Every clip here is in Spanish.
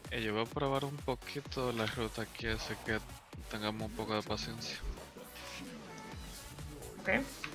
Yo voy a probar un poquito la ruta aquí, así que tengamos un poco de paciencia. Ok.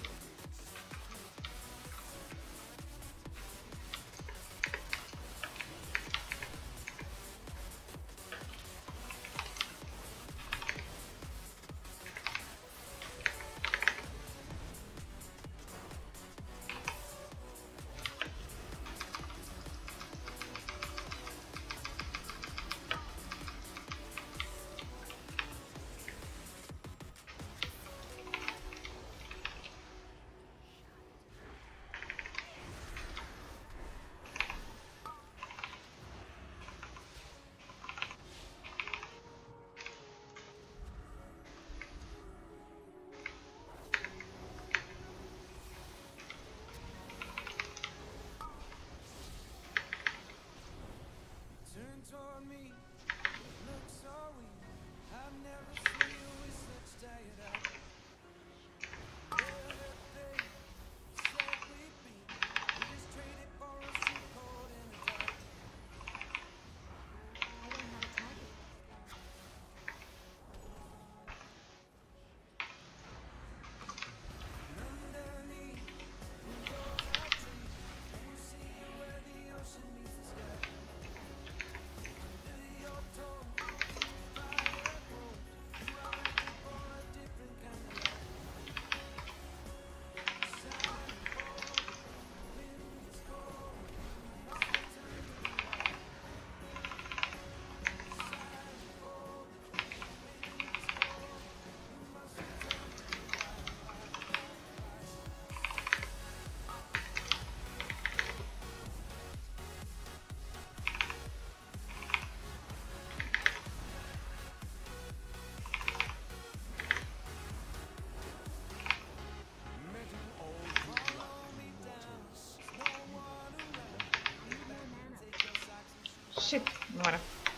Shit, bueno.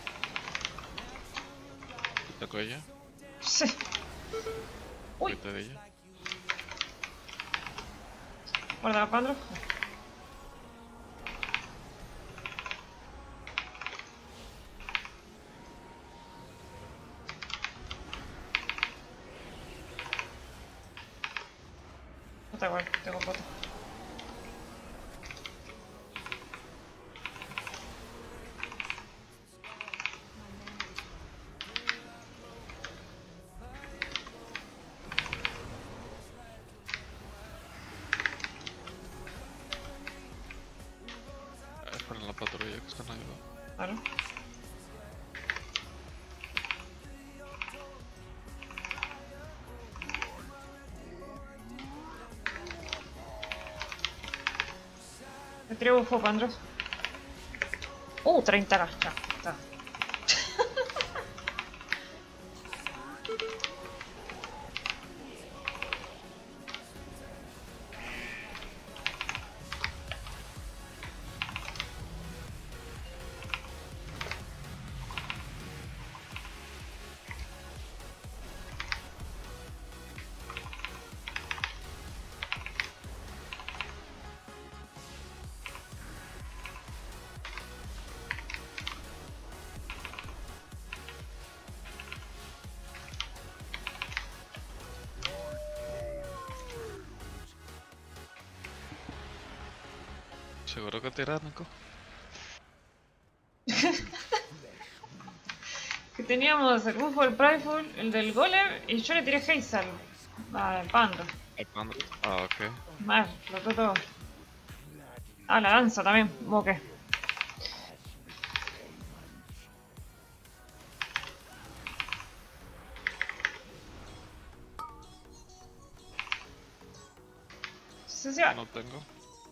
¿Te tocó ella? Sí. Uy, ¿Fuiste de ella? guarda cuadro. No está igual, tengo foto. Esperen la patrulla que están ayudando. Claro. Me tiré bufo para Andrés. 30k, ya, está. ¿Seguro que tiránico? Que teníamos el bufo, el prideful, el del golem y yo le tiré haze al pando. ¿El panda? Ah, ok. Mal, explotó todo. Ah, la danza también, boque. Se va. No tengo.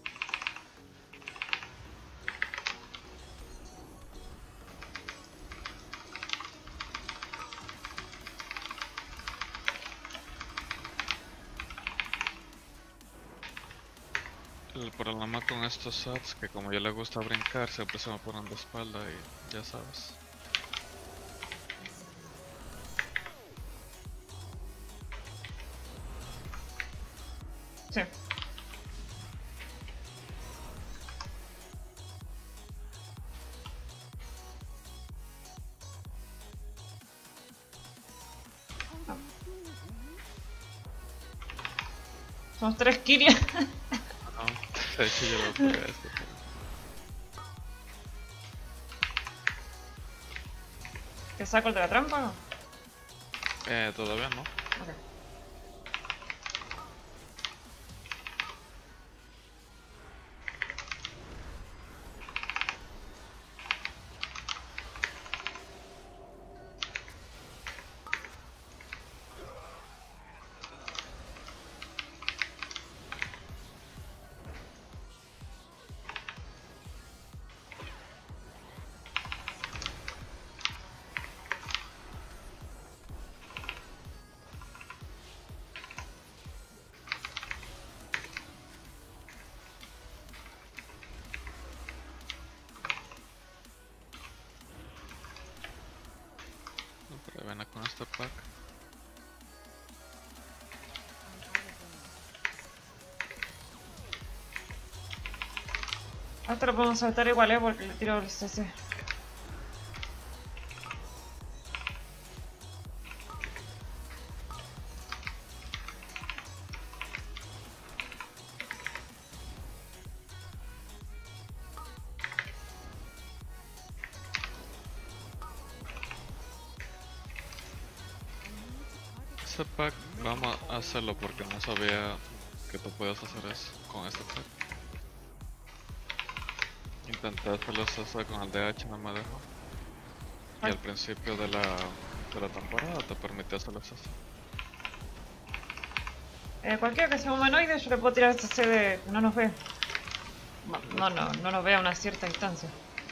El problema con estos sats que como yo le gusta brincar, siempre se me ponen de espalda y ya sabes. Sí. Somos 3 kills. No, de hecho yo lo pegué a esto. ¿Te saco el de la trampa o no? Todavía no. Ok. No, pero ven con este pack. Hasta lo podemos saltar igual, porque le tiro el CC. Este pack vamos a hacerlo porque no sabía que tú puedes hacer eso con este pack. Intenté hacerlo eso con el DH, no me dejó. Y al principio de la temporada te permitió hacerlo eso. Cualquiera que sea humanoide, yo le puedo tirar CC de que no nos ve. No nos ve a una cierta distancia.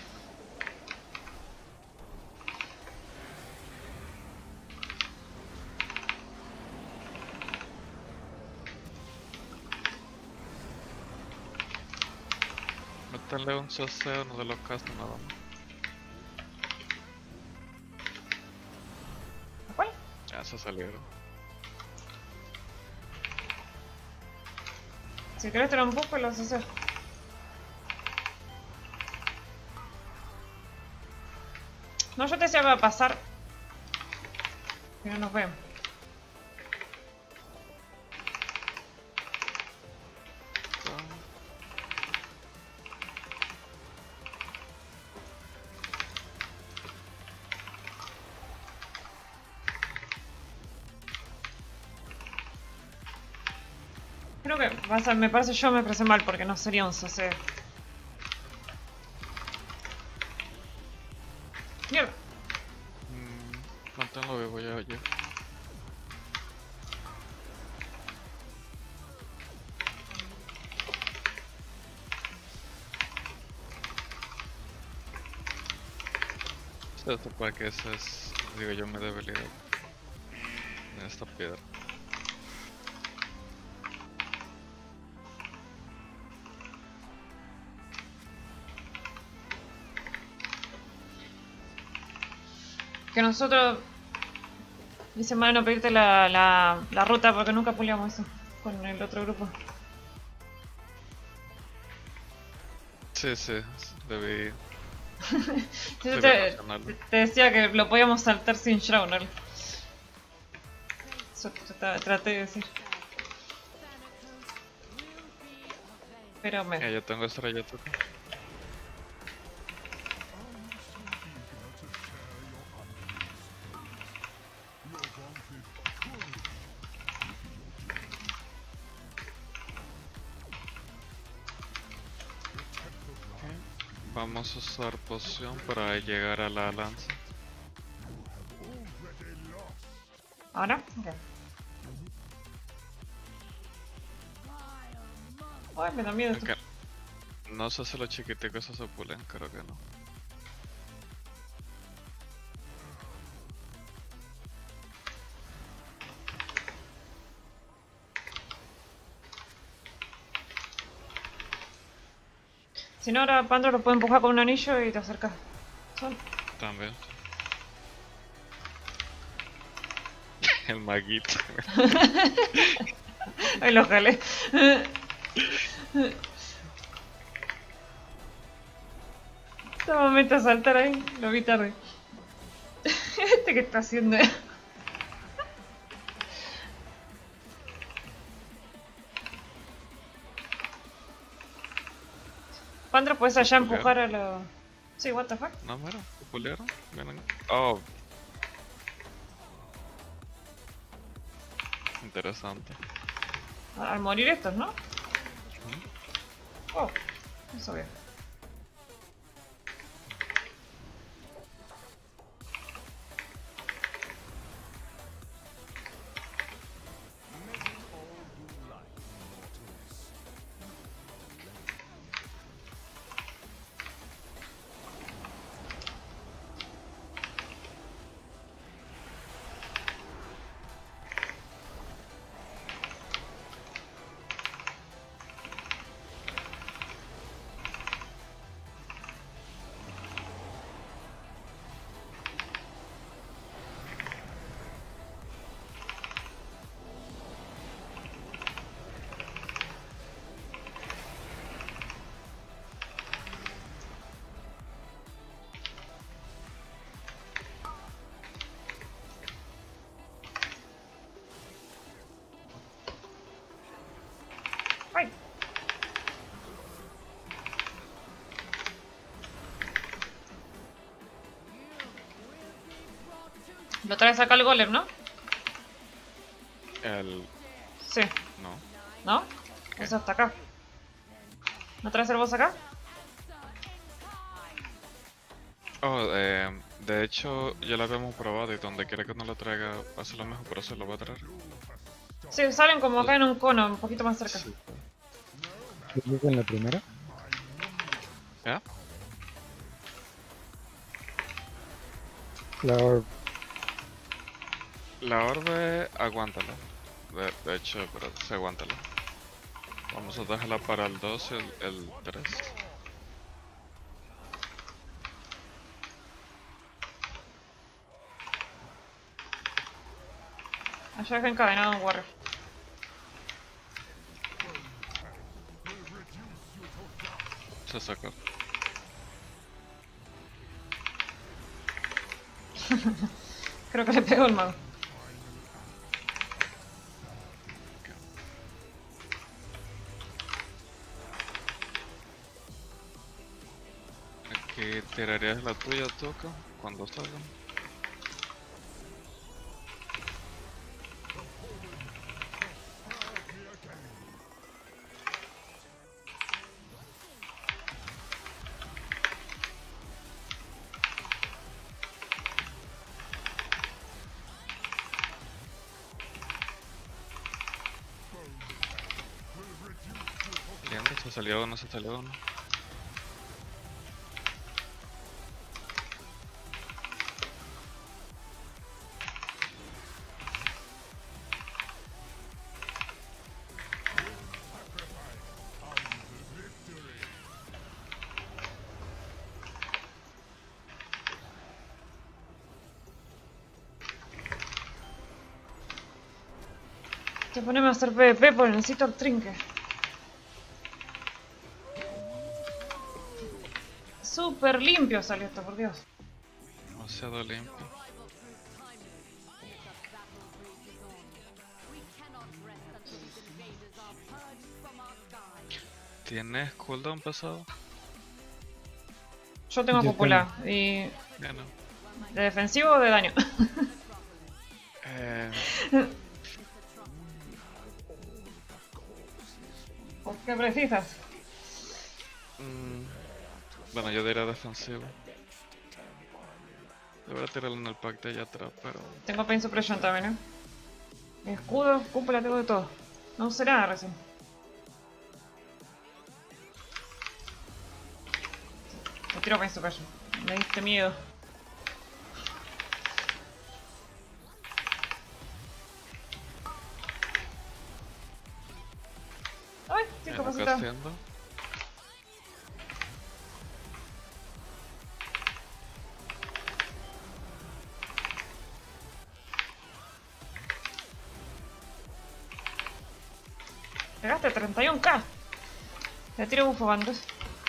Métele un CC, uno de los castos nada más. ¿Cuál? Ya se salieron. Si querés tirar un poco, lo vas a hacer. No, yo te decía para pasar. Que no nos ven. Creo que me parece yo me expresé mal porque no sería un CC. Mierda. Manténlo vivo ya, oye. Este pack ese es, digo yo, mi debilidad en esta piedra. Que nosotros hice mal no pedirte la ruta porque nunca puliamos eso con el otro grupo. Sí, debí Yo mencionarlo. te decía que lo podíamos saltar sin Shrauner. Eso traté de decir. Pero Yo tengo estrella toque. Vamos a usar poción para llegar a la lanza. ¿Ahora? Ok. Ay, me da miedo esto. Okay. No sé si los chiquiticos se pulen, creo que no. Si no, ahora Pandro lo puede empujar con un anillo y te acercas. También. El maguito. Ahí lo jalé. Este momento a saltar ahí, lo vi tarde. Este que está haciendo. Pandro, puedes allá ¿Pulearon? empujar a los... Sí, what the fuck. No, mira, ¿pulearon? Vienen. Oh, interesante. Al morir estos, ¿no? Oh, eso bien. ¡Ay! Lo traes acá el golem, ¿no? El. Sí. No. ¿No? ¿Qué? O sea, hasta acá. ¿No traes el boss acá? Oh, de hecho, ya lo habíamos probado y donde quiera que no lo traiga hace lo mismo, pero se lo va a traer. Sí, salen como acá en un cono, un poquito más cerca. Sí. ¿Qué es en la primera? ¿Ya? La orb. La orbe, aguántala. De hecho, pero sí, aguántala. Vamos a dejarla para el 2 y el 3. Allá está encadenado un warrior. Se sacó. Creo que le pegó el mago. Aquí tirarías la tuya, toca, cuando salgan. Viendo, se salió uno, se salió uno. Te poneme a hacer PvP porque necesito el trinque. Súper limpio salió esto, por Dios. Demasiado limpio. ¿Tienes cooldown pasado? Yo tengo Yo cúpula. ¿Y Bueno. de defensivo o de daño? Eh, ¿Por qué precisas? bueno, yo diría defensivo. Debería tirarlo en el pack de allá atrás, pero... Tengo pain suppression también, Escudo, cúpula, tengo de todo. No usé nada recién. Me tiro pain suppression. Me diste miedo. Ay, estoy Mira, capacitada. casteando. Pegaste 31k. Le tiro bufo bandos.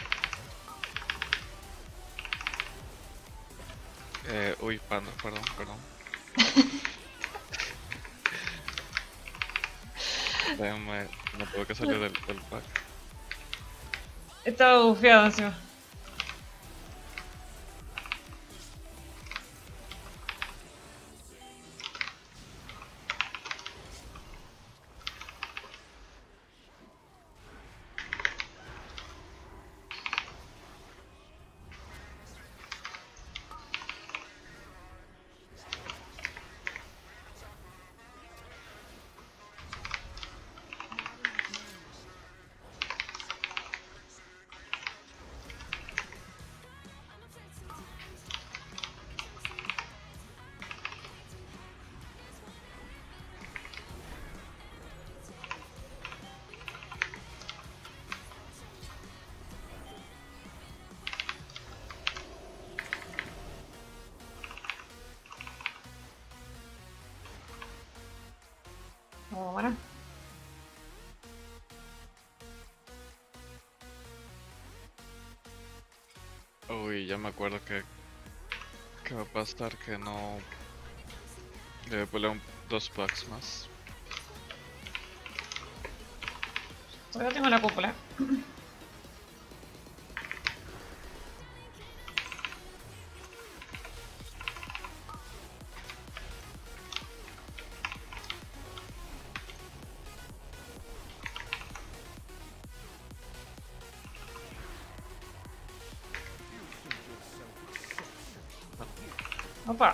Uy, panda, perdón. Déjame, me tuve que salir del pack. Estaba bufeado encima. Oh, bueno. Uy, ya me acuerdo que va a pasar que no... Debe pelear 2 packs más. Todavía tengo la cúpula. Opa.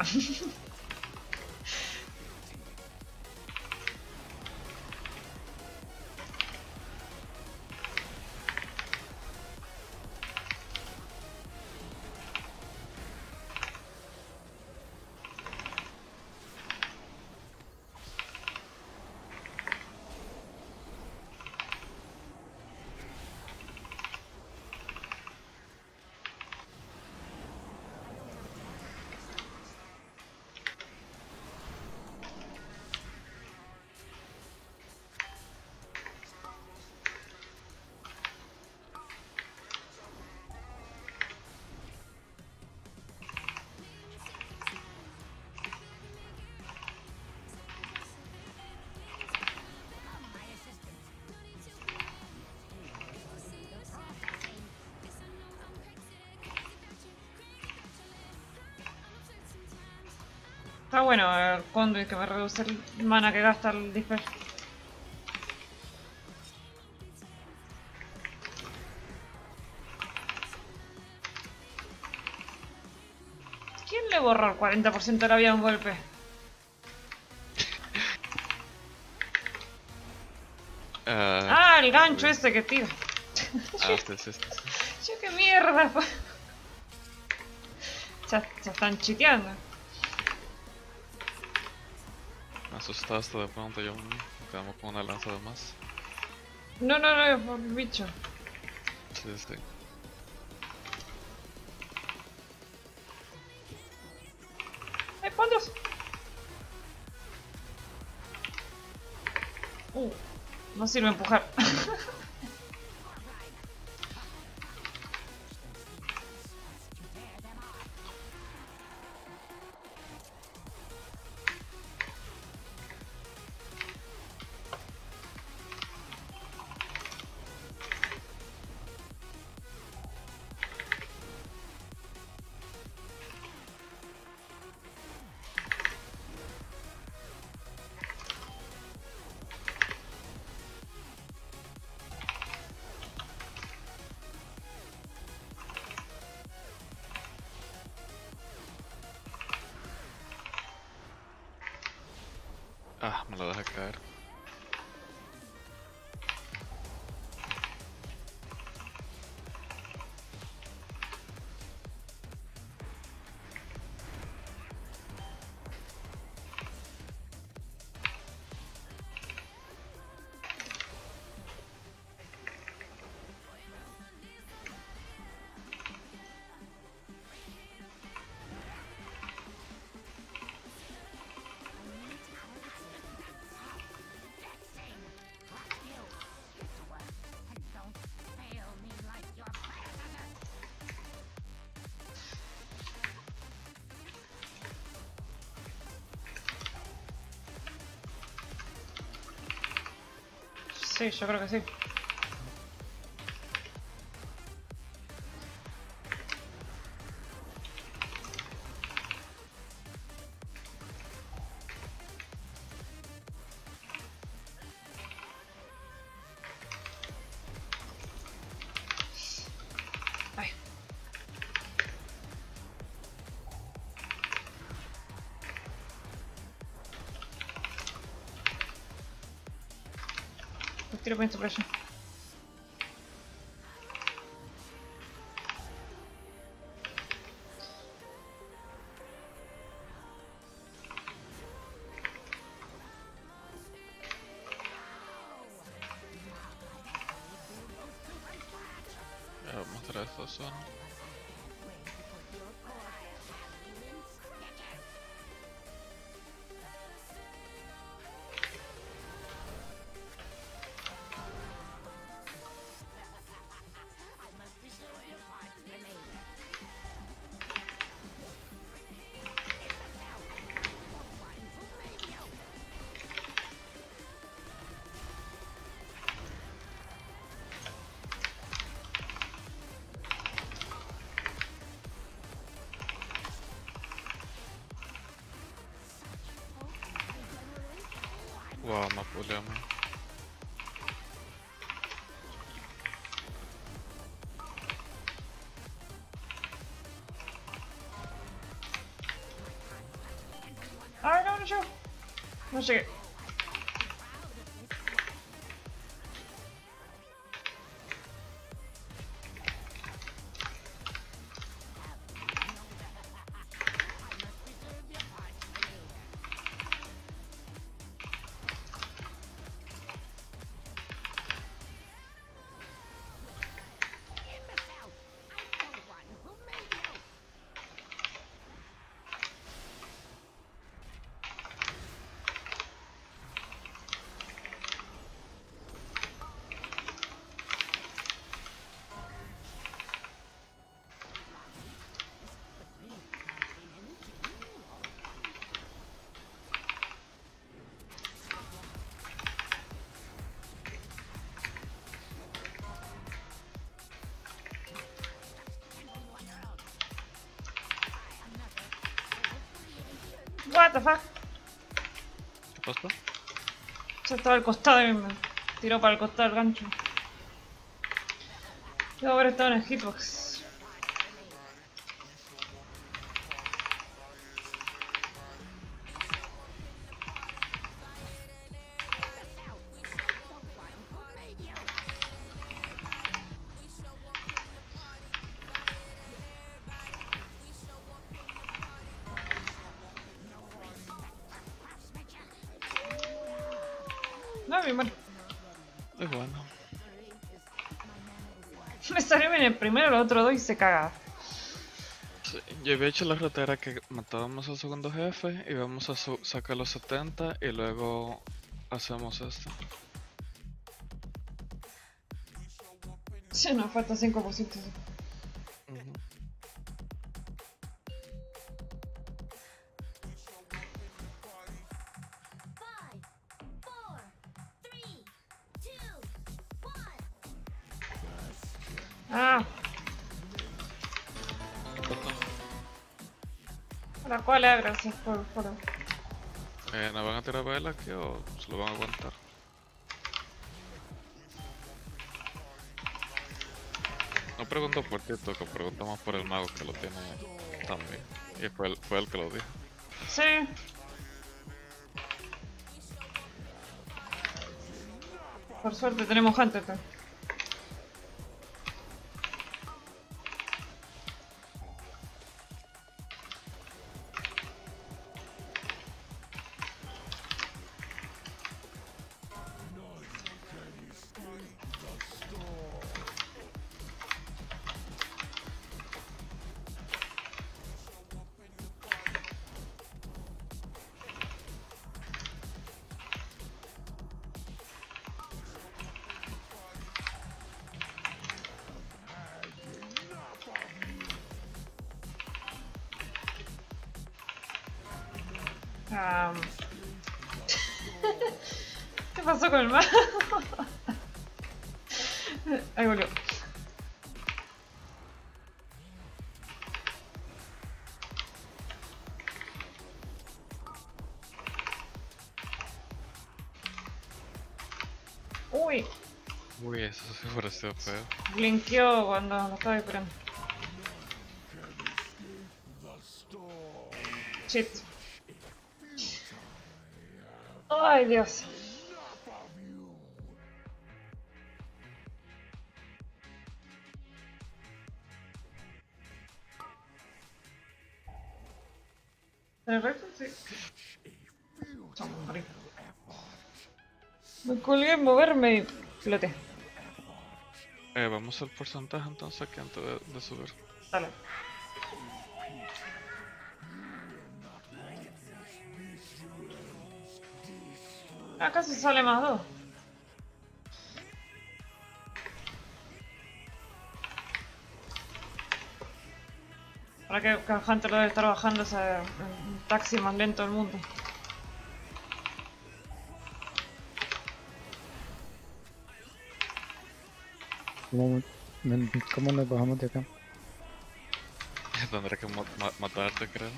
Está bueno el conduit que me reduce el mana que gasta el dispel. ¿Quién le borró el 40% de la vida de un golpe? Ah, el gancho ese que tira. Este. Yo qué mierda. Ya están chiteando. Me asustaste de pronto, yo me quedamos con una lanza de más. No, por el bicho. Sí. ¡Ay, ponlos! No sirve empujar. Ah, me lo deja caer. Sí, yo creo que sí. Tiro esto por allá. Voy a mostrar esta zona. Wow, me puleamos. ¡Ay, no, no llego! No llegué. What the fuck? ¿Qué pasó? Ya estaba al costado y me tiró para el costado el gancho. Debo haber estado en el hitbox. No, mi hermano. Es bueno. Me salió bien el primero, los otros dos y se caga. Sí, yo había hecho la ruta era que matábamos al segundo jefe y vamos a sacar los 70 y luego hacemos esto. Sí, nos falta 5%. Ujú. Ah, ¿Qué pasó? la cola, gracias por ¿Nos van a tirar vela aquí o se lo van a aguantar? No pregunto por ti, que preguntamos por el mago que lo tiene también. Y fue el que lo dijo. Sí. Por suerte tenemos Hunter. ¿Qué pasó con el mago? Ahí volvió. Uy, Uy, eso sí pareció feo. blinkeó cuando lo estaba esperando. Shit. Ay, Dios. ¿En el resto? Sí. Hombre. Me colgué en moverme y floté. Vamos al porcentaje entonces aquí antes de subir. Dale. Acá se sale más 2. Para que Hunter lo debe estar bajando ese taxi más lento del mundo. ¿Cómo, cómo nos bajamos de acá? Tendré que matarte, creo.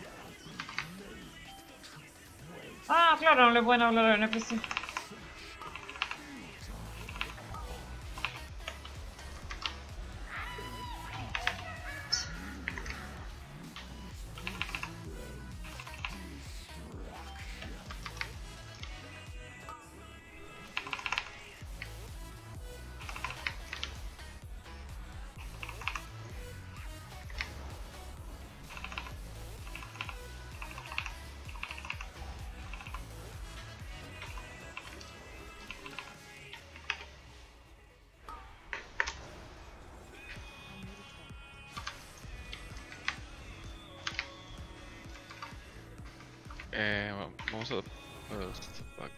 Ah, claro, no le pueden hablar al NPC. Vamos a... step back.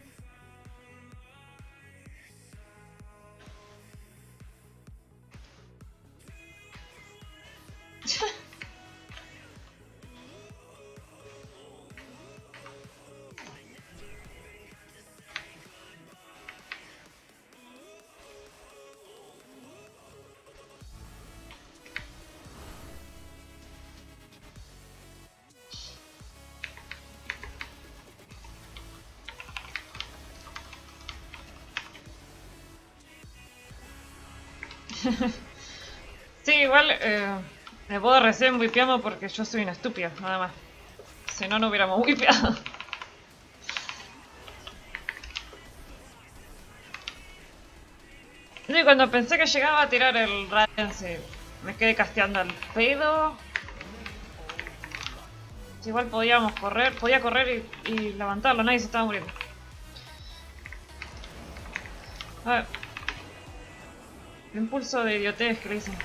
Sí, igual me puedo recién wipeamos porque yo soy una estúpida, nada más. Si no, no hubiéramos wipeado. Y cuando pensé que llegaba a tirar el Radiance, me quedé casteando al pedo. Igual podíamos correr, podía correr y levantarlo, nadie se estaba muriendo. A ver. Impulso de idiotez que le dicen.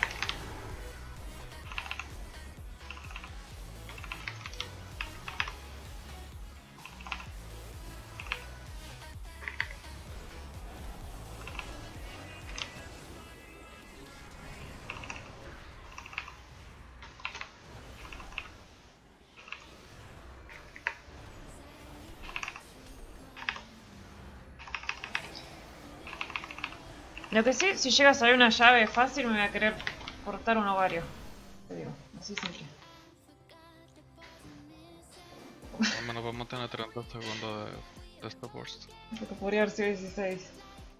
Lo que sí, si llega a salir una llave fácil, me voy a querer cortar un ovario. Te digo, así simple. Al menos vamos a tener 30 segundos de esta burst. Porque podría haber sido 16.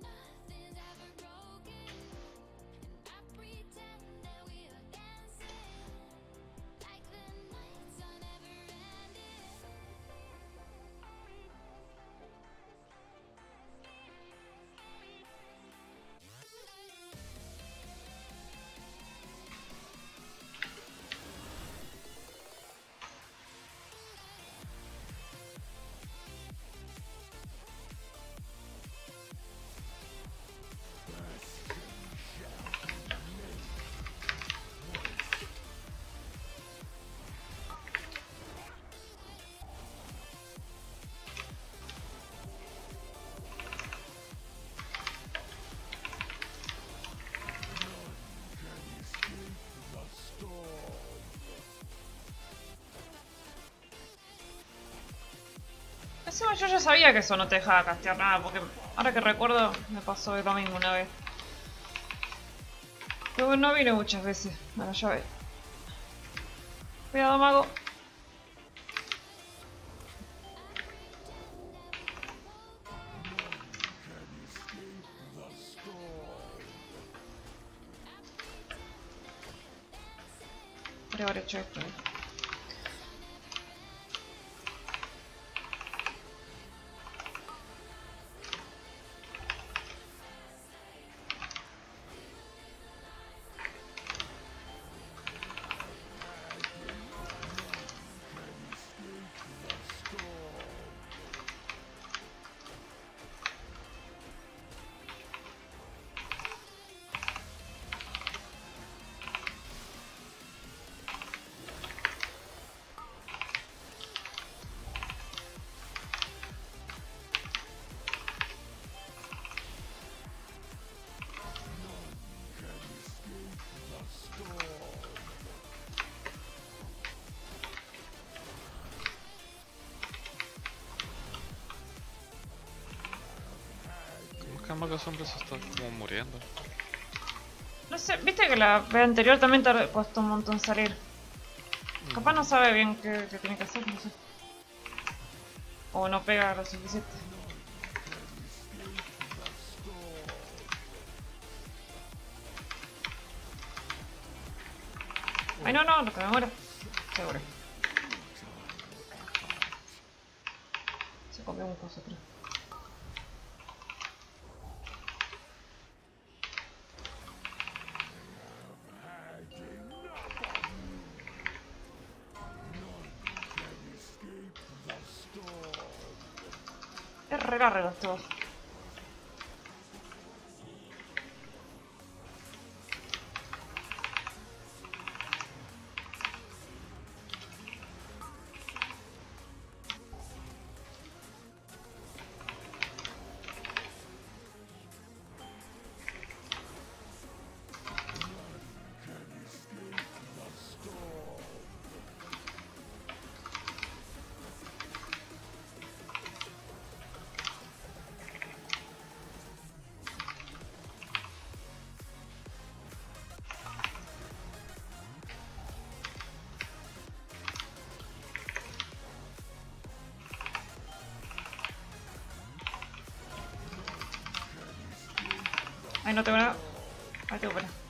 Encima yo ya sabía que eso no te dejaba castear nada, porque ahora que recuerdo me pasó lo mismo una vez. Pero no vine muchas veces a la llave. Cuidado, mago. Podría haber hecho esto. Capaz que siempre se está como muriendo. No sé, viste que la vez anterior también te costó un montón salir. Capaz no sabe bien qué tiene que hacer, no sé. O no pega lo suficiente. Ay, no, no, lo que me muero. Seguro. Se comió un coso, creo. Es re largo esto. Ay, no tengo nada. Ay, tengo pena.